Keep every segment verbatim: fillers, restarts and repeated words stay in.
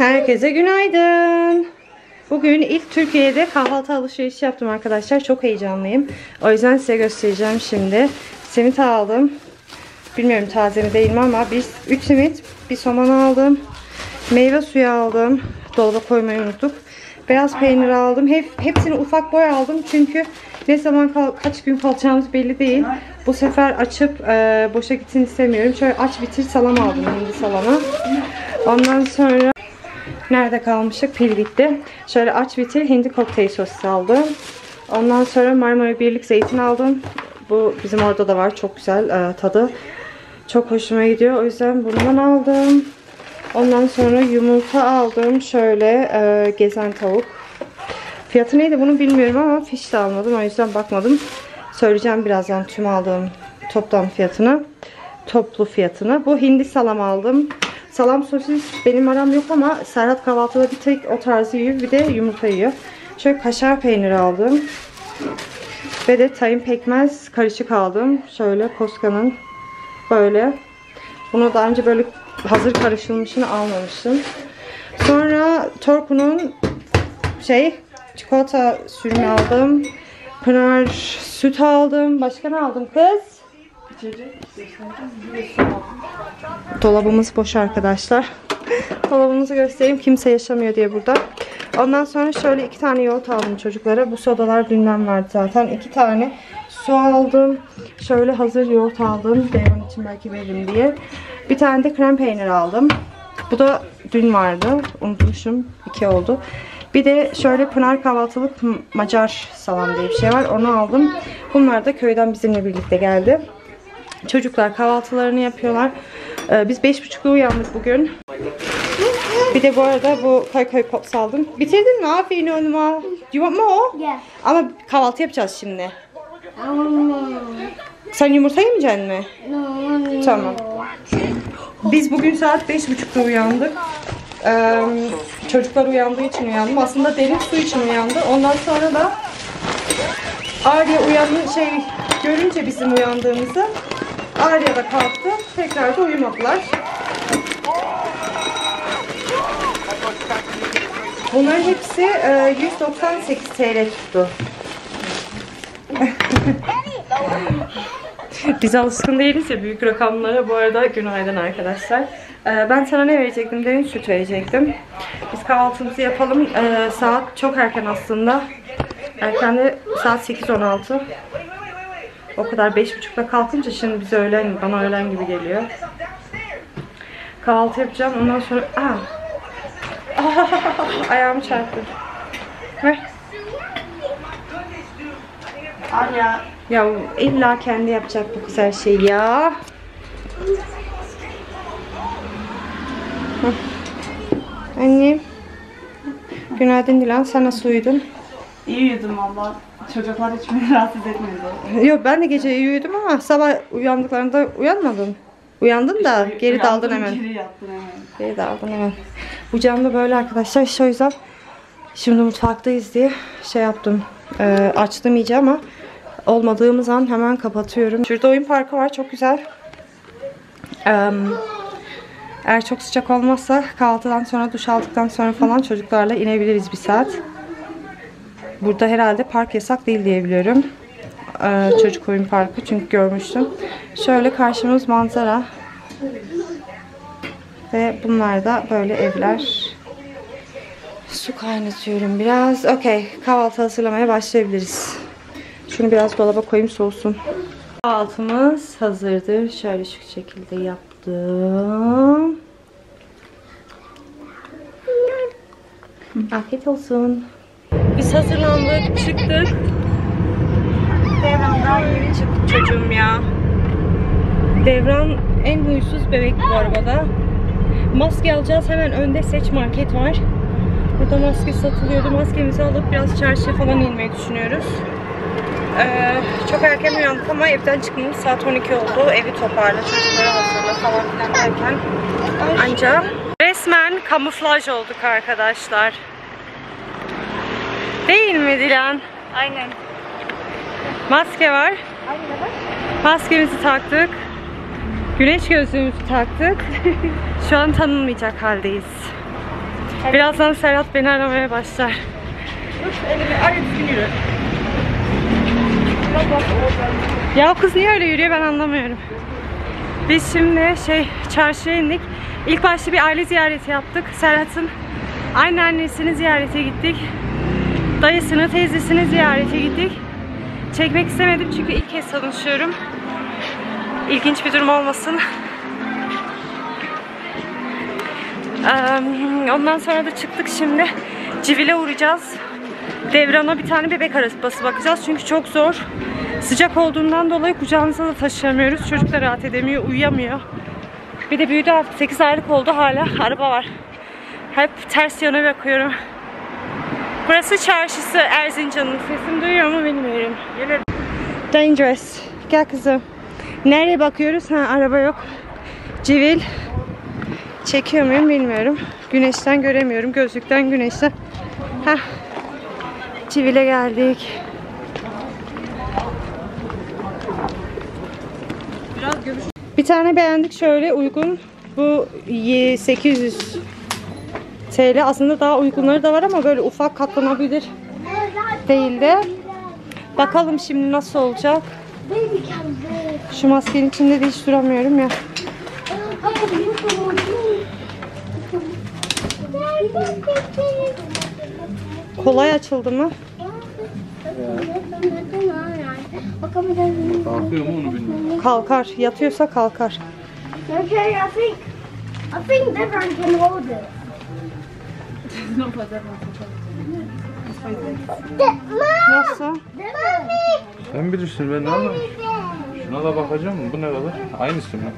Herkese günaydın. Bugün ilk Türkiye'de kahvaltı alışverişi yaptım arkadaşlar. Çok heyecanlıyım. O yüzden size göstereceğim şimdi. Simit aldım. Bilmiyorum taze mi değil mi ama biz üç simit, bir soğan aldım. Meyve suyu aldım. Dolaba koymayı unuttuk. Beyaz peynir aldım. Hep, hepsini ufak boy aldım. Çünkü ne zaman kal, kaç gün kalacağımız belli değil. Bu sefer açıp e, boşa gitsin istemiyorum. Şöyle aç bitir salam aldım. Hindi salamı. Ondan sonra nerede kalmıştık? Pil bitti. Şöyle aç bitir hindi kokteyl sosu aldım. Ondan sonra Marmara Birlik zeytin aldım. Bu bizim orada da var. Çok güzel e, tadı. Çok hoşuma gidiyor. O yüzden bundan aldım. Ondan sonra yumurta aldım. Şöyle e, gezen tavuk. Fiyatı neydi bunu bilmiyorum ama fiş de almadım. O yüzden bakmadım. Söyleyeceğim birazdan tüm aldığım toplam fiyatını. Toplu fiyatını. Bu hindi salam aldım. Salam sosis benim aram yok ama Serhat kahvaltıda bir tek o tarzı yiyor. Bir de yumurta yiyor. Şöyle kaşar peyniri aldım. Ve de tahin pekmez karışık aldım. Şöyle Koska'nın böyle. Bunu daha önce böyle hazır karışılmışını almamıştım. Sonra Torku'nun şey çikolata sürümü aldım. Pınar süt aldım. Başka ne aldım kız? Dolabımız boş arkadaşlar. Dolabımızı göstereyim. Kimse yaşamıyor diye burada. Ondan sonra şöyle iki tane yoğurt aldım çocuklara. Bu sodalar dünden vardı zaten. İki tane su aldım. Şöyle hazır yoğurt aldım. Devran için belki veririm diye. Bir tane de krem peynir aldım. Bu da dün vardı. Unutmuşum. İki oldu. Bir de şöyle Pınar kahvaltılık Macar salam diye bir şey var. Onu aldım. Bunlar da köyden bizimle birlikte geldi. Çocuklar kahvaltılarını yapıyorlar. Ee, biz beş buçukta uyandık bugün. Bir de bu arada bu koy koy pops aldım. Bitirdin mi? Aferin oğluma. Do you want more? Yeah. Ama kahvaltı yapacağız şimdi. Um, Sen yumurta yemeyeceksin mi? no, no. Tamam. Biz bugün saat beş buçukta uyandık. Ee, çocuklar uyandığı için uyandım. Aslında derin su için uyandı. Ondan sonra da Arya uyandı, şey görünce bizim uyandığımızı Arya da kalktı. Tekrar da uyumadılar. Bunların hepsi e, yüz doksan sekiz TL tuttu. Biz alışkın değiliz ya büyük rakamlara. Bu arada günaydın arkadaşlar. Ee, ben sana ne verecektim? Derin süt verecektim. Biz kahvaltımızı yapalım. Ee, saat çok erken aslında. Erken de saat sekiz on altı. O kadar beş buçukta kalkınca şimdi bize öğlen, bana öğlen gibi geliyor. Kahvaltı yapacağım. Ondan sonra... Aa. Ayağımı çarptı. Ver. Arya. Ya illa kendi yapacak bu kız her şeyi ya. Hı. Annem. Günaydın Dilan. Sen nasıl uyudun? İyi uyudum valla. Çocuklar hiç beni rahatsız etmedi. Yok ben de gece iyi uyudum ama sabah uyandıklarında uyanmadın. Uyandın da İşte geri uyandım, daldın hemen. Geri yattın hemen. Geri daldın hemen. Bu camda böyle arkadaşlar. İşte o yüzden şimdi mutfaktayız diye şey yaptım. Ee, açtım iyice ama olmadığımız an hemen kapatıyorum. Şurada oyun parkı var. Çok güzel. Ee, eğer çok sıcak olmazsa kahvaltıdan sonra duş aldıktan sonra falan çocuklarla inebiliriz bir saat. Burada herhalde park yasak değil diye biliyorum. Ee, çocuk oyun parkı çünkü görmüştüm. Şöyle karşımız manzara. Ve bunlar da böyle evler. Su kaynatıyorum biraz. Okey. Kahvaltı hazırlamaya başlayabiliriz. Şunu biraz dolaba koyayım soğusun. Kahvaltımız hazırdır. Şöyle şu şekilde yaptım. Afiyet olsun. Biz hazırlandık, çıktık. Devran'dan yeni çıktık çocuğum ya. Devran en huysuz bebek bu arabada. Maske alacağız. Hemen önde Seç Market var. Burada maske satılıyordu. Maskemizi alıp biraz çarşıya falan inmeyi düşünüyoruz. Ee, çok erken uyandık ama evden çıkmamız saat on iki oldu. Evi toparla, çocukları hazırla falan filan derken. Ancak resmen kamuflaj olduk arkadaşlar. Değil mi Dilan? Aynen. Maske var. Aynen. Maskemizi taktık. Güneş gözlüğümüzü taktık. Şu an tanınmayacak haldeyiz. Birazdan Serhat beni aramaya başlar. Ya kız niye öyle yürüyor ben anlamıyorum. Biz şimdi şey çarşıya indik. İlk başta bir aile ziyareti yaptık. Serhat'ın anneannesini ziyarete gittik. Dayısını, teyzesini ziyarete gittik. Çekmek istemedim çünkü ilk kez tanışıyorum. İlginç bir durum olmasın. Ondan sonra da çıktık şimdi. Civil'e uğrayacağız. Devran'a bir tane bebek arabası bakacağız. Çünkü çok zor. Sıcak olduğundan dolayı kucağımıza da taşıyamıyoruz. Çocuk da rahat edemiyor, uyuyamıyor. Bir de büyüdü artık sekiz aylık oldu hala araba var. Hep ters yana bakıyorum. Burası çarşısı Erzincan'ın. Sesim duyuyor mu bilmiyorum. Dangerous. Gel kızım. Nereye bakıyoruz? Ha, araba yok. Civil. Çekiyor muyum bilmiyorum. Güneşten göremiyorum. Gözlükten güneşten. Heh. Civil'e geldik. Biraz görüş. Bir tane beğendik şöyle uygun. Bu sekiz yüz T L. Aslında daha uygunları da var ama böyle ufak katlanabilir değil de. Bakalım şimdi nasıl olacak. Şu maskenin içinde de hiç duramıyorum ya. Kolay açıldı mı? Kalkıyor mu onu bilmiyorum. Kalkar. Yatıyorsa kalkar. Okay, I think I think Devon can hold it. Nasıl? Sen bilirsin ben ne anlarım. Şuna da bakacağım mı? Bu ne kadar? Aynısı mı?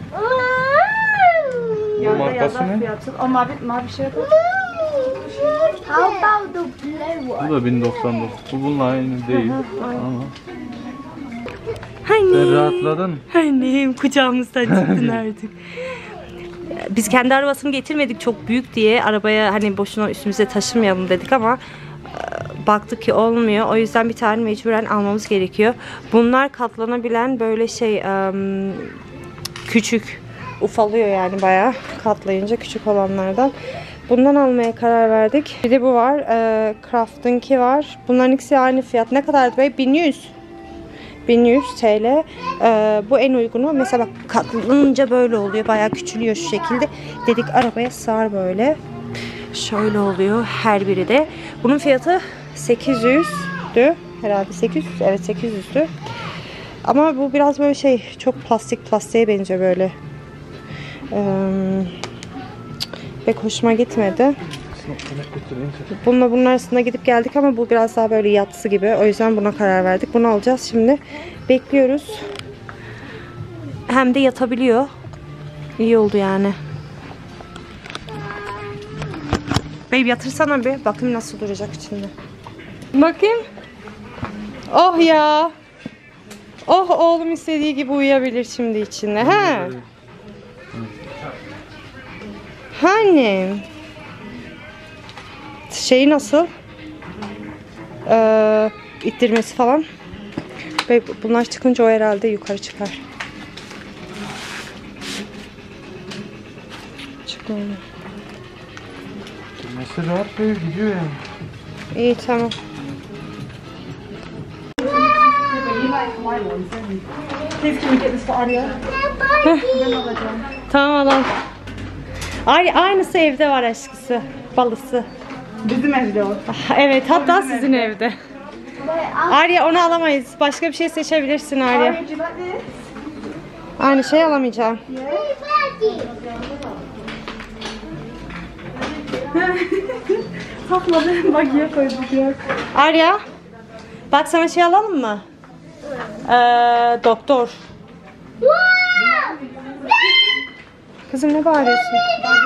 Bu markası ne? O mavi, mavi şey yapalım. How about the blue one? Bu da bin doksan dokuz. Bu bununla aynı değil. Ama Annem. sen rahatladın. Annem kucağımızdan çıktın artık. Biz kendi arabasını getirmedik çok büyük diye. Arabaya hani boşuna üstümüze taşımayalım dedik ama baktık ki olmuyor. O yüzden bir tane mecburen almamız gerekiyor. Bunlar katlanabilen böyle şey um, küçük ufalıyor yani bayağı katlayınca küçük olanlardan. Bundan almaya karar verdik. Bir de bu var. E, Craft'ınki var. Bunların ikisi aynı fiyat. Ne kadardı be? bin yüz. bin yüz T L. E, bu en uygunu. Mesela bak katlanınca böyle oluyor. Bayağı küçülüyor şu şekilde. Dedik arabaya sığar böyle. Şöyle oluyor her biri de. Bunun fiyatı sekiz yüzdü. Herhalde sekiz yüz. Evet sekiz yüzdü. Ama bu biraz böyle şey çok plastik plastiğe benziyor böyle. Eee Pek hoşuma gitmedi. Bununla bunun arasında gidip geldik ama bu biraz daha böyle yatsı gibi. O yüzden buna karar verdik. Bunu alacağız şimdi. Bekliyoruz. Hem de yatabiliyor. İyi oldu yani. Babe yatırsana bir. Bakayım nasıl duracak içinde. Bakayım. Oh ya. Oh oğlum istediği gibi uyuyabilir şimdi içinde. He. Hani şeyi nasıl ee, ittirmesi falan ve bunlar çıkınca o herhalde yukarı çıkar. Çıkmıyor. Nasıl rahat böyle gidiyor yani. İyi tamam. Tamam alalım. Aynısı evde var aşkısı. Balısı. Bizim evde o. Evet hatta sizin evde. Arya onu alamayız. Başka bir şey seçebilirsin Arya. Aynı şey alamayacağım. Sakladı. Bagiye koyduk ya. Arya bak sana şey alalım mı? Ee, doktor. Kızım ne bağırıyorsun?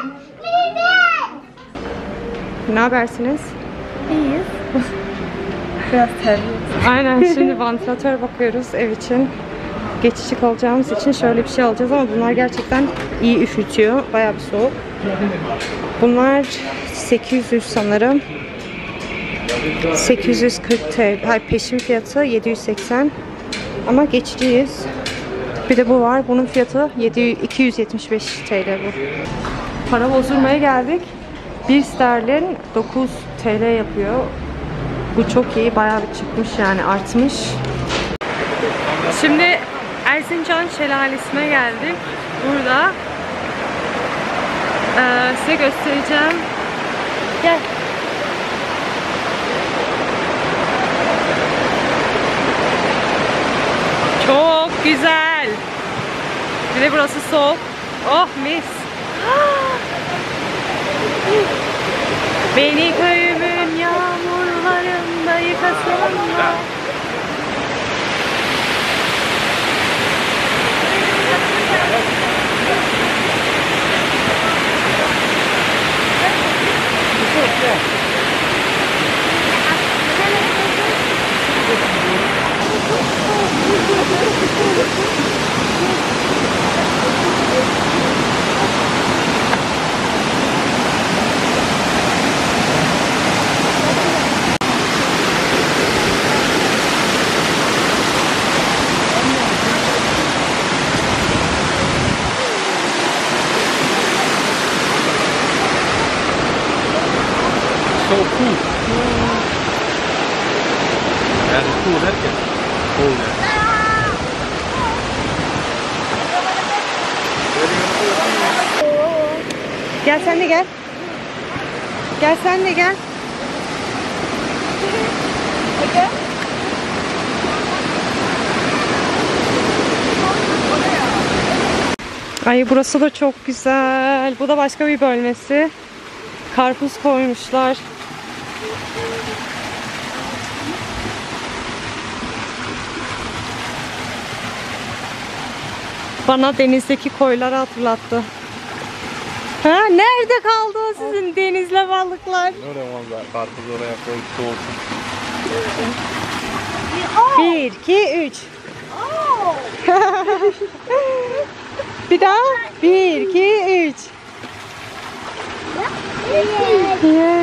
Ne habersiniz? İyiyiz. Biraz terliyoruz. Aynen şimdi vantilatör bakıyoruz ev için. Geçici kalacağımız için şöyle bir şey alacağız ama bunlar gerçekten iyi üşütüyor. Bayağı bir soğuk. Bunlar sekiz yüz sanırım. sekiz yüz kırk T L. Hayır, peşin fiyatı yedi yüz seksen. Ama geçiciyiz. Bir de bu var. Bunun fiyatı iki yüz yetmiş beş T L bu. Para bozdurmaya geldik. bir sterlin dokuz TL yapıyor. Bu çok iyi. Bayağı bir çıkmış yani, artmış. Şimdi Erzincan Şelalesi'ne geldik. Burada ee, size göstereceğim. Gel. Çok güzel. Bir de burası soğuk. Oh mis. Beni köyümün yağmurlarında yıkasınlar. So cool. Yani cool derken cool yani. Gel sen de gel. Gel sen de gel. Ay burası da çok güzel. Bu da başka bir bölmesi. Karpuz koymuşlar. Bana denizdeki koyları hatırlattı. Ha, nerede kaldı o sizin denizle balıklar? Öyle valla, karpuz oraya koy soğutun. Bir, iki, üç. Bir daha. Bir, iki, üç. Yes.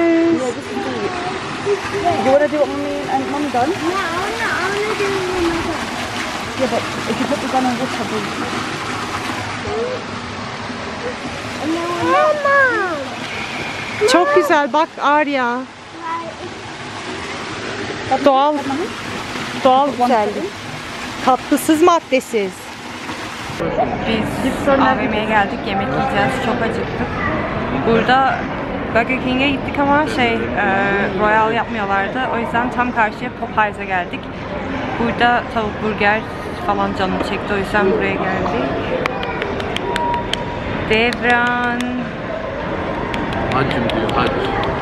You wanna do what mommy and mommy done? No, I wanna, I wanna do it with my dad. Yeah, but if you put the gun on water, then Mama. Çok güzel bak Arya. Doğal doğal güzellik. Katkısız, maddesiz. Biz A V M'ye geldik, yemek yiyeceğiz. Çok acıktık. Burada Burger King'e gittik ama şey e, Royal yapmıyorlardı. O yüzden tam karşıya Popeyes'e geldik. Burada tavuk burger falan canım çekti. O yüzden buraya geldik. Devran. Hacım diyor, hac.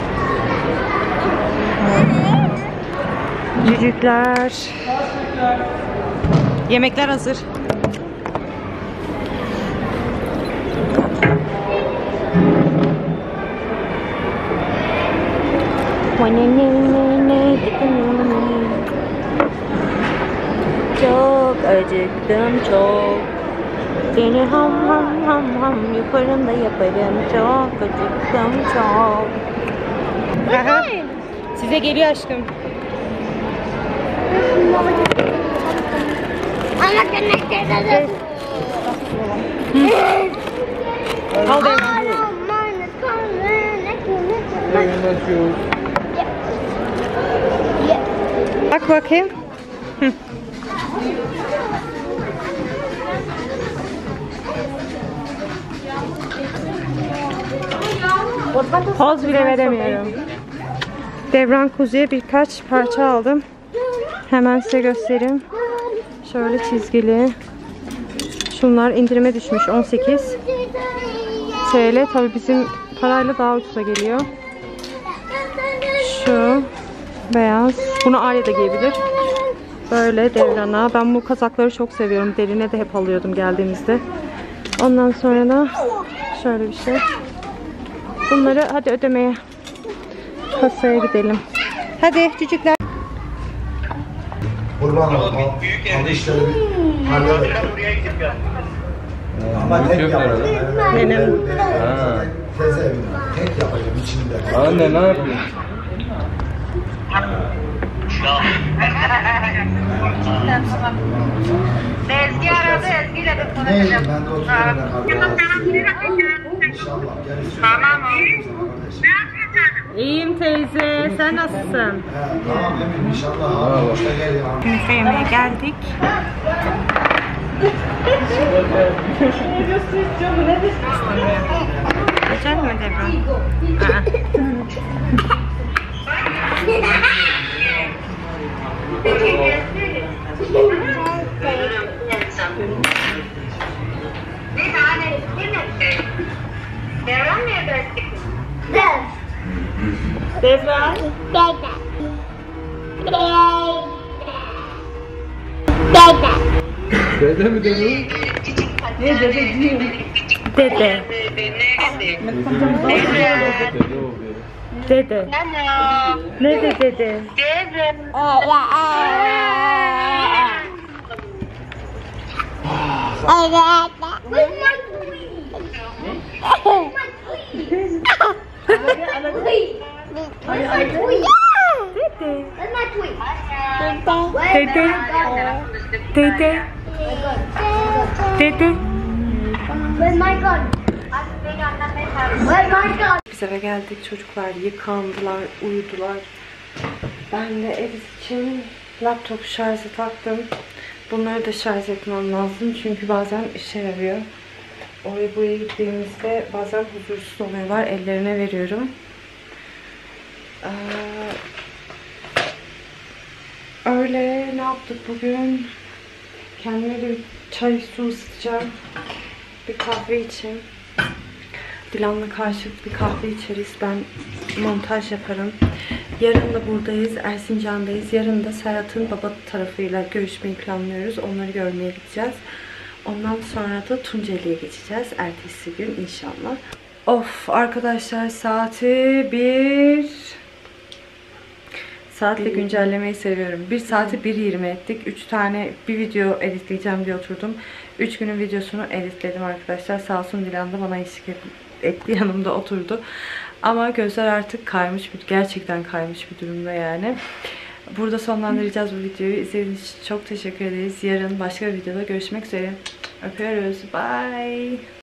Cücükler. Yemekler hazır. Çok acıktım çok. Seni ham ham ham ham yaparım da yaparım. Çok acıktım çok. Aha. Size geliyor aşkım. I'm not connected to this. Al I Devran. don't mind the connected. Yeah. Bak bakayım. Hı. Poz bile veremiyorum. Devran kuzuya birkaç parça aldım. Hemen size göstereyim. Şöyle çizgili. Şunlar indirime düşmüş, on sekiz T L. Tabii bizim parayla daha ucuza geliyor. Şu beyaz. Bunu Arya da giyebilir. Böyle Devran'a. Ben bu kazakları çok seviyorum. Derine de hep alıyordum geldiğimizde. Ondan sonra da şöyle bir şey. Bunları hadi ödemeye. Kasaya gidelim. Hadi çocuklar. Kurban olayım. Al işleri bir halledelim. Ama tek yapacağım. Benim. Ha. Teze evine. Tek yapacağım içinde. Anne ne yapıyorsun? Ezgi aradı, Ezgi ile de konuşacağım. Neyse ben de oturuyorum. İnşallah. Gerisi yok. Tamam. Kardeşim. İyiyim teyze. Sen nasılsın? Ha, tamam eminim inşallah. Abi hoşta gel ya. Yumurta yemeye geldik. Güzel mi Debra? Devran. Dede mi dedi? Ne dedi diyeyim. Dede. Dede o bir. Dede. Ne de dede? Dede. Dede. Dede. Where's my gun? Where's my gun? Biz eve geldik. Çocuklar yıkandılar, uyudular. Ben de ev için laptopu şarja taktım. Bunları da şarj etmem lazım. Çünkü bazen işe yarıyor. Oraya buraya gittiğimizde bazen huzursuz oluyorlar. Ellerine veriyorum. Ee, öyle ne yaptık bugün? Kendime de bir çay su ısıtacağım. Bir kahve içeyim. Dilan'la karşılıklı bir kahve içeriz. Ben montaj yaparım. Yarın da buradayız. Erzincan'dayız. Yarın da Serhat'ın baba tarafıyla görüşmeyi planlıyoruz. Onları görmeye gideceğiz. Ondan sonra da Tunceli'ye geçeceğiz. Ertesi gün inşallah. Of arkadaşlar saati bir... Saatle güncellemeyi seviyorum. Bir saati bir yirmi ettik. üç tane bir video editleyeceğim diye oturdum. üç günün videosunu editledim arkadaşlar. Sağ olsun Dilan da bana eşlik etti. Yanımda oturdu. Ama gözler artık kaymış. Gerçekten kaymış bir durumda yani. Burada sonlandıracağız bu videoyu. İzlediğiniz için çok teşekkür ederiz. Yarın başka bir videoda görüşmek üzere. Öpüyoruz. Bye.